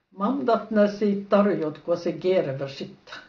Mandat nä siitä tarjot, kun se kiervä sitten.